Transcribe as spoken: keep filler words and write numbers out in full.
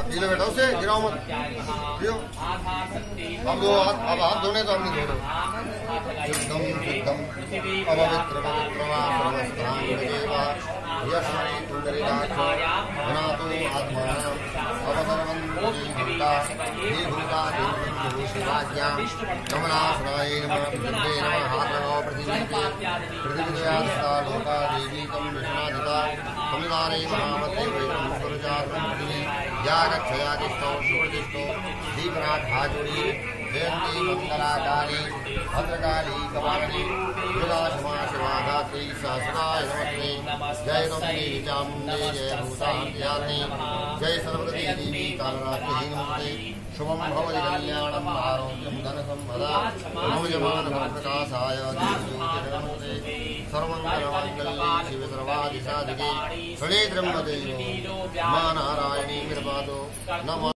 ढीले बैठाओ से गिराओ मत लियो। अब दो हाथ अब हाथ धोने तो हमने धो शुद्धम शुद्धम अपवित्र पवित्र वा सर्वस्थान देवा यशानि तुंदरिदाक्षो धनातो आत्मानं अवसर्वन्ति भूता हे भूता देवो शिवाज्ञा कमलासनाय नमः विद्ये नमः हातनो प्रतिनिधि प्रतिनिधियास्ता लोका देवी तम विष्णादिता तमिदारे महामते वैतम सुरजातं प्रतिनि यागक्षयादिष्टौ सुवर्दिष्टौ दीपनाथ हाजुरी जयंती मंगलाकाली भद्रकाली कपालिनी दुर्गा क्षमा शिवा धात्री सहस्राय नमस्ते जय नमस्ते चामुंडे जय भूतान्यानि जय सरस्वती देवी कालरात्रि नमस्ते शुभम भवति कल्याणम आरोग्यम धनसंपदा नवयमान प्रकाशाय नमस्ते सर्वमंगलमांगल्ये शिवे सर्वाधिसाधिके शरणे त्र्यंबके मा नारायणी कृपातो नमः।